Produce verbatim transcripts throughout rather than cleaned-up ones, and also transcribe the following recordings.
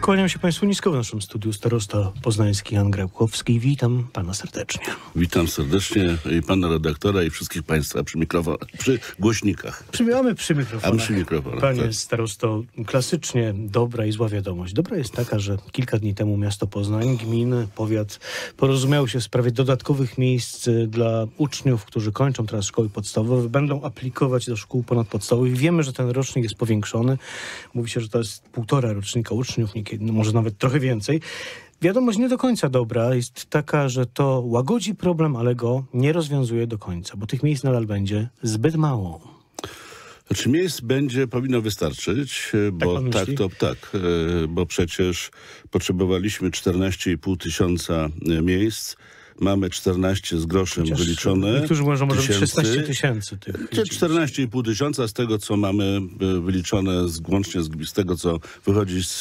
Kłaniam się Państwu nisko w naszym studiu, starosta poznański Jan Grabkowski. Witam Pana serdecznie. Witam serdecznie i Pana redaktora i wszystkich Państwa przy, przy głośnikach. Przybieramy przy mikrofonach. A przy mikrofonach, Panie tak. starosto, klasycznie dobra i zła wiadomość. Dobra jest taka, że kilka dni temu miasto Poznań, gminy, powiat porozumiały się w sprawie dodatkowych miejsc dla uczniów, którzy kończą teraz szkoły podstawowe, będą aplikować do szkół ponadpodstawowych. Wiemy, że ten rocznik jest powiększony. Mówi się, że to jest półtora rocznika uczniów, niekiedy, no może nawet trochę więcej. Wiadomość nie do końca dobra jest taka, że to łagodzi problem, ale go nie rozwiązuje do końca, bo tych miejsc nadal będzie zbyt mało. Znaczy miejsc będzie, powinno wystarczyć, bo tak, tak to tak, bo przecież potrzebowaliśmy czternaście i pół tysiąca miejsc. Mamy czternaście z groszem Chociaż wyliczone. Niektórzy mówią, że może być szesnaście tysięcy tych. czternaście i pół tysiąca z tego, co mamy wyliczone z, łącznie z, z tego, co wychodzi z,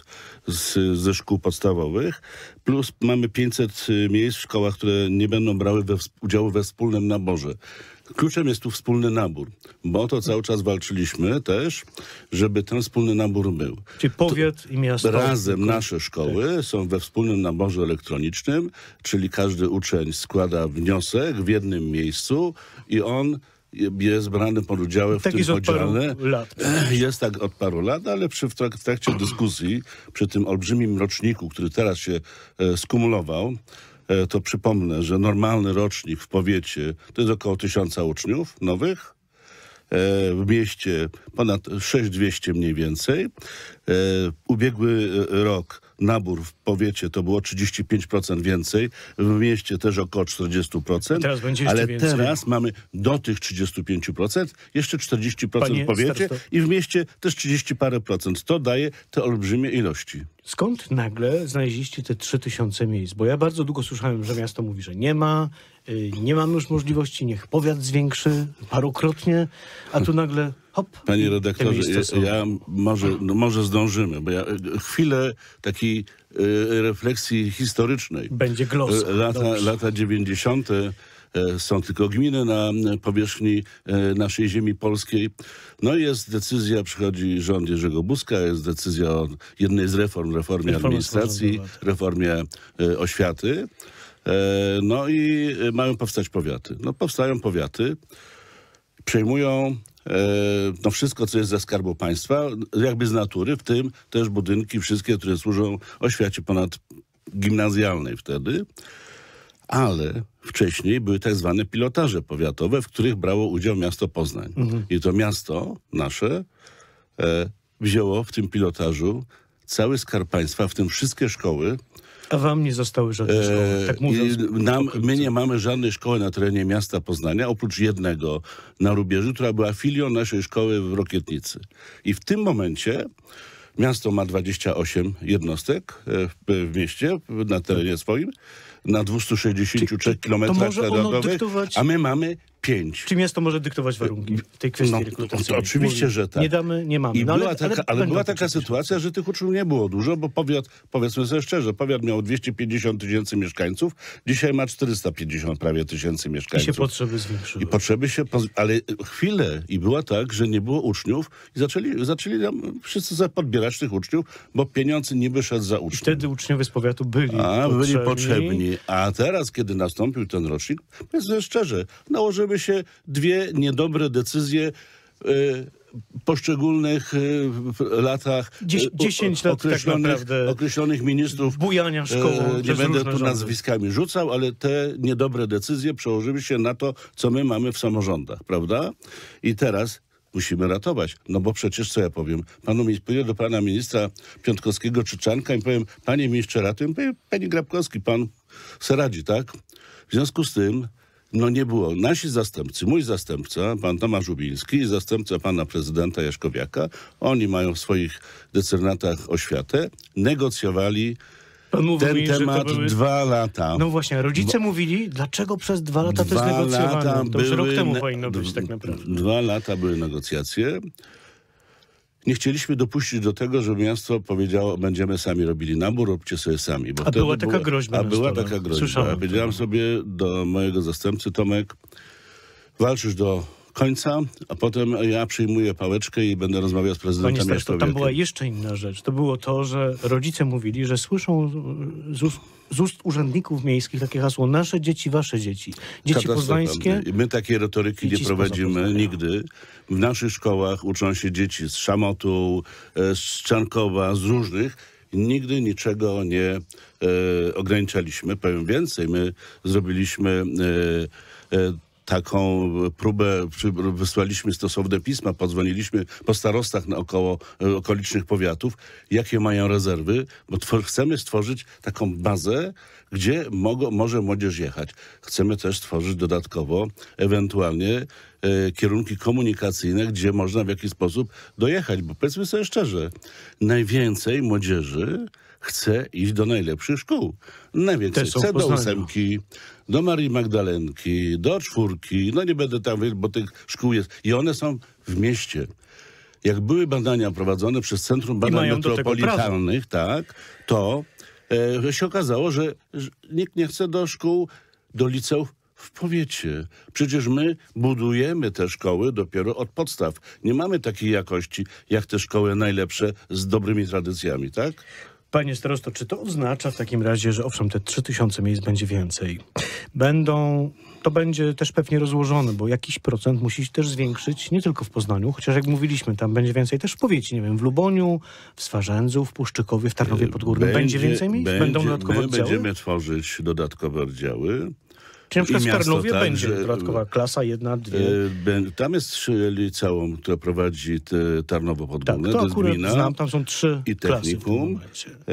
z, ze szkół podstawowych. Plus mamy pięćset miejsc w szkołach, które nie będą brały we, udziału we wspólnym naborze. Kluczem jest tu wspólny nabór, bo to cały czas walczyliśmy też, żeby ten wspólny nabór był. Czyli powiat to i miasto. Razem nasze szkoły tak. są we wspólnym naborze elektronicznym, czyli każdy uczeń składa wniosek w jednym miejscu i on jest brany pod udziałem w tak tym jest podziale. Od paru lat. Jest tak od paru lat, ale przy, w, trak w trakcie dyskusji, przy tym olbrzymim roczniku, który teraz się e, skumulował, to przypomnę, że normalny rocznik w powiecie to jest około tysiąca uczniów nowych. W mieście ponad sześć tysięcy dwieście mniej więcej. Ubiegły rok nabór w powiecie to było trzydzieści pięć procent więcej. W mieście też około czterdzieści procent. Teraz będzie jeszcze ale więcej. teraz mamy do tych trzydziestu pięciu procent jeszcze czterdzieści procent Panie w powiecie starosto. i w mieście też trzydzieści parę procent. To daje te olbrzymie ilości. Skąd nagle znaleźliście te trzy tysiące miejsc? Bo ja bardzo długo słyszałem, że miasto mówi, że nie ma, yy, nie mamy już możliwości, niech powiat zwiększy parokrotnie, a tu nagle hop. Panie redaktorze, ja, ja może, no może zdążymy, bo ja chwilę takiej y, refleksji historycznej. Będzie glosa. Lata, lata dziewięćdziesiąte są tylko gminy na powierzchni naszej ziemi polskiej. No i jest decyzja, przychodzi rząd Jerzego Buzka, jest decyzja o jednej z reform, reformie Reforma administracji, reformie oświaty. No i mają powstać powiaty. No powstają powiaty, przejmują no wszystko, co jest ze Skarbu Państwa, jakby z natury, w tym też budynki wszystkie, które służą oświacie ponadgimnazjalnej wtedy. Ale wcześniej były tak zwane pilotaże powiatowe, w których brało udział miasto Poznań. Mhm. I to miasto nasze e, wzięło w tym pilotażu cały Skarb Państwa, w tym wszystkie szkoły. A wam nie zostały żadne szkoły, tak mówiąc. Nam, my nie mamy żadnej szkoły na terenie miasta Poznania, oprócz jednego na Rubieży, która była filią naszej szkoły w Rokietnicy. I w tym momencie miasto ma dwadzieścia osiem jednostek w, w mieście, na terenie swoim, na dwustu sześćdziesięciu trzech kilometrach kwadratowych, dyktować... a my mamy pięć. Czy miasto może dyktować warunki w tej kwestii no, rekrutacyjnej? Oczywiście, Mówi, że tak. Nie damy, nie mamy. I no, była ale, taka, ale, ale była taka sytuacja, że tych uczniów nie było dużo, bo powiat, powiedzmy sobie szczerze, powiat miał dwieście pięćdziesiąt tysięcy mieszkańców, dzisiaj ma czterysta pięćdziesiąt prawie tysięcy mieszkańców. I się potrzeby zwiększyły. I potrzeby się, ale chwilę i była tak, że nie było uczniów i zaczęli, zaczęli nam wszyscy podbierać tych uczniów, bo pieniądz niby szedł za uczniów. I wtedy uczniowie z powiatu byli a, potrzebni. byli potrzebni. A teraz, kiedy nastąpił ten rocznik, powiedzmy szczerze, nałożyły się dwie niedobre decyzje y, poszczególnych y, latach Dzies, dziesięć lat określonych, tak naprawdę określonych ministrów. Bujania szkołą. E, nie będę tu nazwiskami rzucał, ale te niedobre decyzje przełożyły się na to, co my mamy w samorządach, prawda? I teraz musimy ratować. No bo przecież, co ja powiem? Panu, pójdę do pana ministra Piątkowskiego czy Czarnka i powiem, panie ministrze, ratuj. Panie Grabkowski, pan se radzi, tak? W związku z tym no nie było. Nasi zastępcy, mój zastępca, pan Tomasz Ubiński i zastępca pana prezydenta Jaśkowiaka, oni mają w swoich decernatach oświatę, negocjowali Pan mówi ten mi, temat były... dwa lata. No właśnie, rodzice Bo... mówili, dlaczego przez dwa lata dwa to jest negocjowane? To już rok temu ne... powinno być tak naprawdę. Dwa lata były negocjacje. Nie chcieliśmy dopuścić do tego, żeby miasto powiedziało, będziemy sami robili nabór, róbcie sobie sami. Bo a była taka było... groźba. A była taka groźba. Słyszałem. Powiedziałem sobie do mojego zastępcy, Tomek, walczysz do końca, a potem ja przyjmuję pałeczkę i będę rozmawiał z prezydentem Panie miasta starosto, tam była jeszcze inna rzecz. To było to, że rodzice mówili, że słyszą z ust, z ust urzędników miejskich takie hasło: nasze dzieci, wasze dzieci. Dzieci poznańskie. My takiej retoryki nie prowadzimy nigdy. W naszych szkołach uczą się dzieci z Szamotu, z Czarnkowa, z różnych. Nigdy niczego nie e, ograniczaliśmy. Powiem więcej, my zrobiliśmy e, e, taką próbę, wysłaliśmy stosowne pisma, podzwoniliśmy po starostach naokoło okolicznych powiatów, jakie mają rezerwy, bo twor- chcemy stworzyć taką bazę, gdzie mogą, może młodzież jechać. Chcemy też stworzyć dodatkowo ewentualnie e, kierunki komunikacyjne, gdzie można w jakiś sposób dojechać, bo powiedzmy sobie szczerze, najwięcej młodzieży chce iść do najlepszych szkół. Najwięcej chce do ósemki, do Marii Magdalenki, do czwórki. No nie będę tam, bo tych szkół jest. I one są w mieście. Jak były badania prowadzone przez Centrum Badań Metropolitalnych, tak, to e, się okazało, że, że nikt nie chce do szkół, do liceów w powiecie. Przecież my budujemy te szkoły dopiero od podstaw. Nie mamy takiej jakości, jak te szkoły najlepsze z dobrymi tradycjami, tak? Panie starosto, czy to oznacza w takim razie, że owszem, te trzy tysiące miejsc będzie więcej? Będą, to będzie też pewnie rozłożone, bo jakiś procent musi się też zwiększyć, nie tylko w Poznaniu, chociaż jak mówiliśmy, tam będzie więcej też w powiecie, nie wiem, w Luboniu, w Swarzędzu, w Puszczykowie, w Tarnowie Podgórnym. Będzie, będzie więcej miejsc? Będzie, Będą dodatkowe my oddziały? Będziemy tworzyć dodatkowe oddziały. Czy na przykład w Tarnowie tak, będzie że, dodatkowa klasa, jedna, dwie? E, tam jest liceum, które prowadzi te Tarnowo Podgórne. Tak, to, to jest akurat gmina znam, tam są trzy i technikum klasy w, e,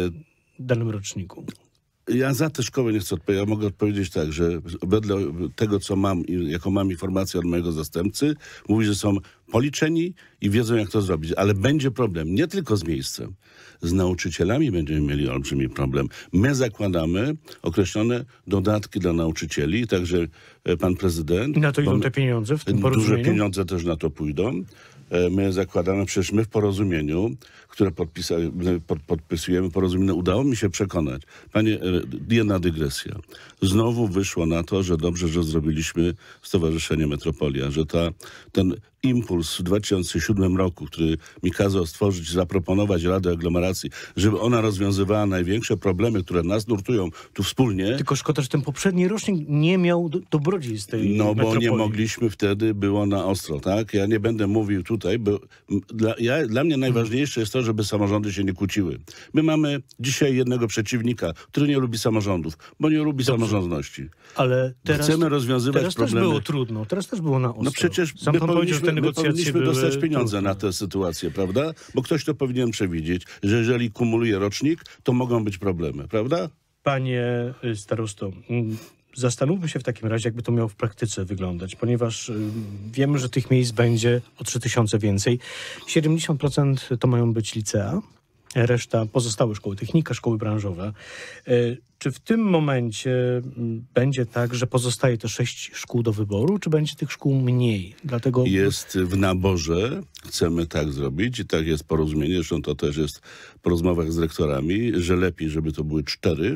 w danym roczniku. Ja za tę szkołę nie chcę odpowiedzieć. Ja mogę odpowiedzieć tak, że wedle tego, co mam, jaką mam informację od mojego zastępcy, mówi, że są policzeni i wiedzą, jak to zrobić. Ale będzie problem nie tylko z miejscem. Z nauczycielami będziemy mieli olbrzymi problem. My zakładamy określone dodatki dla nauczycieli, także pan prezydent... I na to idą te pieniądze w tym porozumieniu? Duże pieniądze też na to pójdą. My zakładamy, przecież my w porozumieniu, które podpisa- pod, podpisujemy porozumienie, udało mi się przekonać. Panie, jedna dygresja. Znowu wyszło na to, że dobrze, że zrobiliśmy Stowarzyszenie Metropolia, że ta, ten impuls w dwa tysiące siódmym roku, który mi kazał stworzyć, zaproponować Radę Aglomeracji, żeby ona rozwiązywała największe problemy, które nas nurtują tu wspólnie. Tylko szkoda, że ten poprzedni rocznik nie miał do, dobrodziejstw tej No bo metropolii. nie mogliśmy wtedy, było na ostro, tak? Ja nie będę mówił tutaj, bo dla, ja, dla mnie najważniejsze jest to, żeby samorządy się nie kłóciły. My mamy dzisiaj jednego przeciwnika, który nie lubi samorządów, bo nie lubi Dobrze. samorządności. Ale teraz, chcemy rozwiązywać teraz problemy. Też było trudno, teraz też było na ostro. No przecież Sam my pan powiedział, że te negocjacje powinniśmy dostać pieniądze trudne. na tę sytuację, prawda? Bo ktoś to powinien przewidzieć, że jeżeli kumuluje rocznik, to mogą być problemy, prawda? Panie starosto, zastanówmy się w takim razie, jakby to miało w praktyce wyglądać, ponieważ wiemy, że tych miejsc będzie o trzy tysiące więcej. siedemdziesiąt procent to mają być licea, reszta pozostałe szkoły, technika, szkoły branżowe. Czy w tym momencie będzie tak, że pozostaje te sześć szkół do wyboru, czy będzie tych szkół mniej? Dlatego... Jest w naborze, chcemy tak zrobić i tak jest porozumienie, zresztą to też jest po rozmowach z rektorami, że lepiej, żeby to były cztery.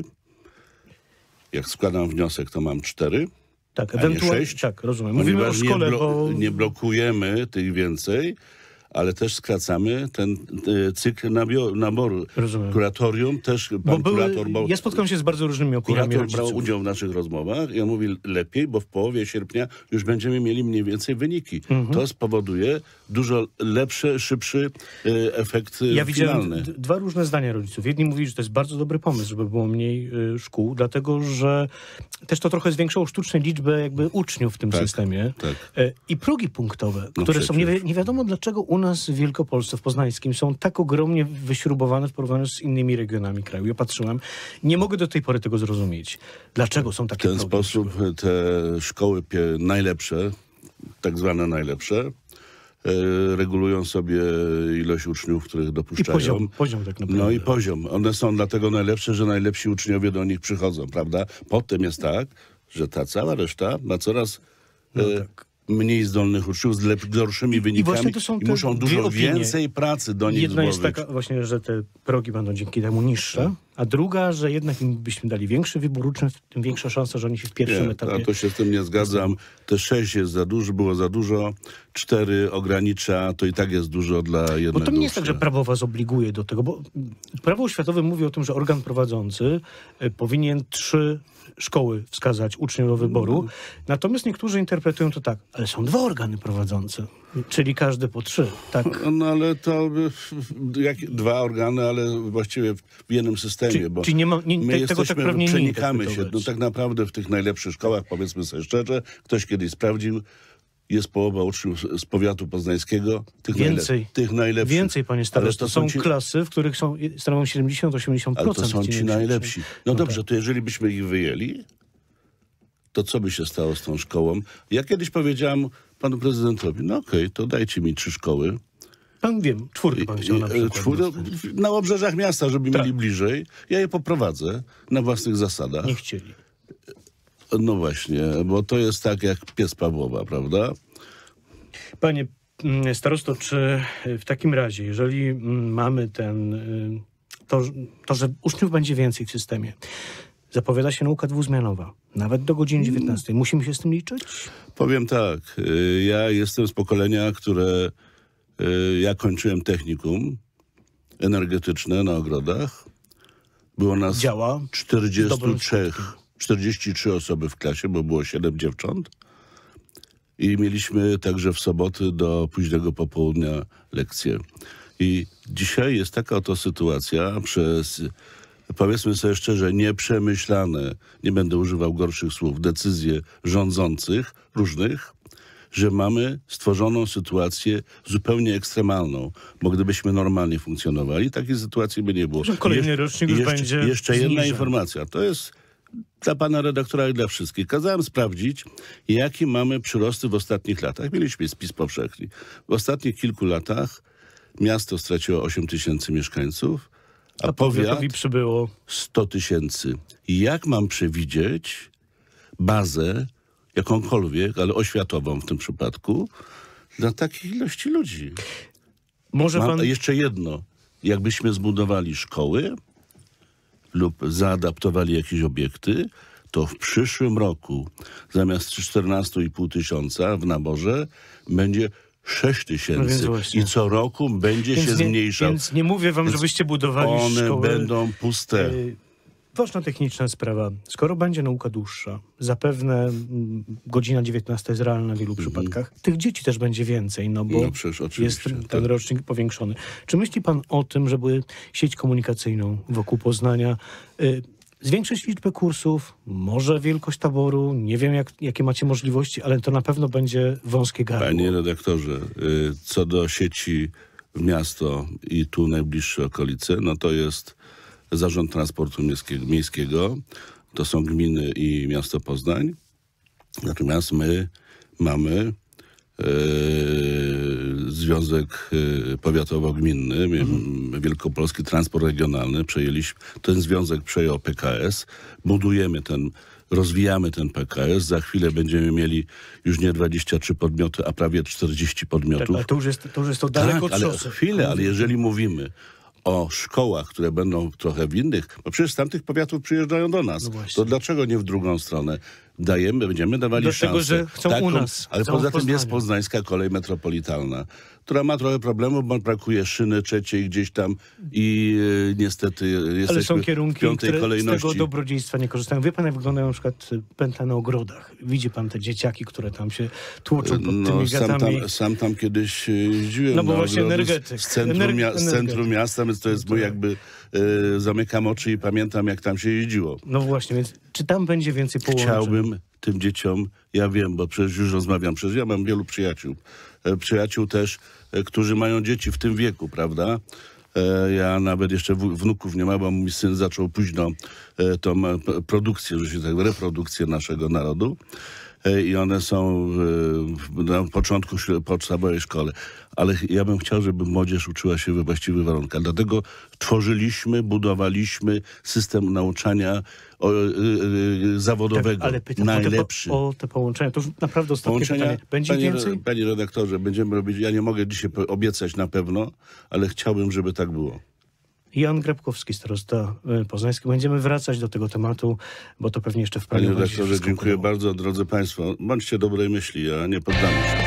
Jak składam wniosek, to mam cztery, tak, a nie sześć. Tak, rozumiem. Mówimy o szkole, nie, blo bo... nie blokujemy tych więcej, ale też skracamy ten e, cykl naboru. Rozumiem. Kuratorium też, pan bo były, kurator... Bo ja spotkałem się z bardzo różnymi opiniami Kurator rodziców. brał udział w naszych rozmowach i on mówi lepiej, bo w połowie sierpnia już będziemy mieli mniej więcej wyniki. Mhm. To spowoduje dużo lepszy, szybszy e, efekt ja finalny. Widziałem dwa różne zdania rodziców. Jedni mówili, że to jest bardzo dobry pomysł, żeby było mniej y, szkół, dlatego że też to trochę zwiększało sztucznie liczbę jakby uczniów w tym tak, systemie. Tak. Y, I progi punktowe, No które przecież. są, nie, wi nie wiadomo dlaczego u nas w Wielkopolsce, w Poznańskim, są tak ogromnie wyśrubowane w porównaniu z innymi regionami kraju. Ja patrzyłem, nie mogę do tej pory tego zrozumieć. Dlaczego są takie W ten progi? sposób te szkoły najlepsze, tak zwane najlepsze, e, regulują sobie ilość uczniów, których dopuszczają. I poziom, poziom tak naprawdę. No i poziom. One są dlatego najlepsze, że najlepsi uczniowie do nich przychodzą, prawda? Potem jest tak, że ta cała reszta ma coraz No e, tak. mniej zdolnych uczniów z lep- gorszymi I, wynikami i, to są i te muszą dwie dużo opinie. więcej pracy do nich Jedna złożyć. jest taka właśnie, że te progi będą dzięki temu niższe, a druga, że jednak im byśmy dali większy wybór uczniów, tym większa szansa, że oni się w pierwszym Nie, etapie... a to się z tym nie zgadzam. Te sześć jest za dużo, było za dużo, cztery ogranicza, to i tak jest dużo dla jednego Bo to nie jest tak, ucznia. że prawo was obliguje do tego, bo prawo oświatowe mówi o tym, że organ prowadzący e, powinien trzy szkoły wskazać uczniom do wyboru. Mhm. Natomiast niektórzy interpretują to tak, ale są dwa organy prowadzące, czyli każdy po trzy. Tak. No ale to y, jak, dwa organy, ale właściwie w jednym systemie, Czy, bo czy nie ma, nie, my te, tego jesteśmy, tak prawnie nie przenikamy się. No interpretować? tak naprawdę w tych najlepszych szkołach, powiedzmy sobie szczerze, ktoś kiedyś sprawdził, jest połowa uczniów z- z powiatu poznańskiego, tych, Więcej. najle- tych najlepszych. Więcej, panie Ale starosto. to Są ci- klasy, w których są, stanowią siedemdziesiąt do osiemdziesięciu procent. Ale to są ci najlepsi najlepsi. uczniowie. No No dobrze, tak. to jeżeli byśmy ich wyjęli, to co by się stało z tą szkołą? Ja kiedyś powiedziałem panu prezydentowi, no okej, to dajcie mi trzy szkoły. Pan wiem, czwórkę pan chciał na I- przykład. czwór- na obrzeżach miasta, żeby Tak. mieli bliżej. Ja je poprowadzę na własnych zasadach. Nie chcieli. No właśnie, bo to jest tak jak pies Pawłowa, prawda? Panie mm, starosto, czy w takim razie, jeżeli mm, mamy ten, y, to, to, że uczniów będzie więcej w systemie, zapowiada się nauka dwuzmianowa, nawet do godziny dziewiętnastej, musimy się z tym liczyć? Powiem tak, y, ja jestem z pokolenia, które y, ja kończyłem technikum energetyczne na ogrodach. Było nas Działa z czterdzieści dobrym trzy, skutkiem. czterdzieści trzy osoby w klasie, bo było siedem dziewcząt. I mieliśmy także w soboty do późnego popołudnia lekcje. I dzisiaj jest taka oto sytuacja przez, powiedzmy sobie szczerze, nieprzemyślane, nie będę używał gorszych słów, decyzje rządzących różnych, że mamy stworzoną sytuację zupełnie ekstremalną, bo gdybyśmy normalnie funkcjonowali, takiej sytuacji by nie było. Że kolejny I jeszcze- rocznik i już jeszcze, będzie Jeszcze jedna zniżen. informacja, to jest dla pana redaktora i dla wszystkich. Kazałem sprawdzić, jakie mamy przyrosty w ostatnich latach. Mieliśmy spis powszechny. W ostatnich kilku latach miasto straciło osiem tysięcy mieszkańców, a, A powiat powiatowi przybyło. sto tysięcy. I jak mam przewidzieć bazę, jakąkolwiek, ale oświatową w tym przypadku, dla takiej ilości ludzi? Może Mam pan... jeszcze jedno. Jakbyśmy zbudowali szkoły lub zaadaptowali jakieś obiekty, to w przyszłym roku zamiast czternaście i pół tysiąca w naborze będzie sześć No więc tysięcy. właśnie. I co roku będzie Więc się nie, zmniejszał. więc nie mówię wam, Więc żebyście budowali One szkołę. będą puste. Y, Ważna techniczna sprawa. Skoro będzie nauka dłuższa, zapewne mm, godzina dziewiętnasta jest realna w wielu przypadkach, tych dzieci też będzie więcej, no bo No przecież oczywiście, jest ten tak. rocznik powiększony. Czy myśli pan o tym, żeby sieć komunikacyjną wokół Poznania y, zwiększyć liczbę kursów, może wielkość taboru, nie wiem jak, jakie macie możliwości, ale to na pewno będzie wąskie gardło. Panie redaktorze, y, co do sieci w miasto i tu najbliższe okolice, no to jest Zarząd Transportu Miejskiego, miejskiego to są gminy i miasto Poznań. Natomiast my mamy e, Związek e, Powiatowo-Gminny, mhm. Wielkopolski Transport Regionalny. Przejęliśmy, ten związek przejął P K S. Budujemy ten, rozwijamy ten P K S. Za chwilę będziemy mieli już nie dwadzieścia trzy podmioty, a prawie czterdzieści podmiotów. Tak, ale to już jest to, już jest to daleko Tak, od ale szosy. chwilę, ale jeżeli mówimy o szkołach, które będą trochę w innych, bo przecież z tamtych powiatów przyjeżdżają do nas. No właśnie. To dlaczego nie w drugą stronę? Dajemy, będziemy dawali Dlatego, szansę. że chcą u nas, Ale chcą poza w tym jest Poznaniu. Poznańska Kolej Metropolitalna, która ma trochę problemów, bo brakuje szyny trzeciej gdzieś tam i e, niestety jesteśmy Ale są w kierunki, piątej które z kolejności. tego dobrodziejstwa nie korzystają. Wie pan, jak wyglądają na przykład pętle na ogrodach. Widzi pan te dzieciaki, które tam się tłuczą pod No, tymi sam wiatami. tam, sam tam kiedyś e, jeździłem. No bo na właśnie ogrody energetyk. Z, z, centrum, Ener- mia- z centrum energetyk. miasta, więc to jest mój jakby, e, zamykam oczy i pamiętam, jak tam się jeździło. No właśnie, więc czy tam będzie więcej połączeń? Chciałbym tym dzieciom, ja wiem, bo przecież już rozmawiam, przecież ja mam wielu przyjaciół. E, przyjaciół też, e, którzy mają dzieci w tym wieku, prawda? E, ja nawet jeszcze w, wnuków nie mam, bo mój syn zaczął późno e, tą e, p- produkcję, że się tak, reprodukcję naszego narodu. E, I one są e, na początku śle- podstawowej szkole. Ale ja bym chciał, żeby młodzież uczyła się we właściwych warunkach. Dlatego tworzyliśmy, budowaliśmy system nauczania o, y, y, zawodowego. Tak, ale pytam najlepszy. o te, po, o te połączenia. To już naprawdę ostatnie Połączenia, pytanie. Będzie panie, więcej? Panie redaktorze, będziemy robić, ja nie mogę dzisiaj po- obiecać na pewno, ale chciałbym, żeby tak było. Jan Grabkowski, starosta poznański. Będziemy wracać do tego tematu, bo to pewnie jeszcze w Panie planie. redaktorze, dziękuję bardzo. Drodzy Państwo, bądźcie dobrej myśli, a nie poddamy się.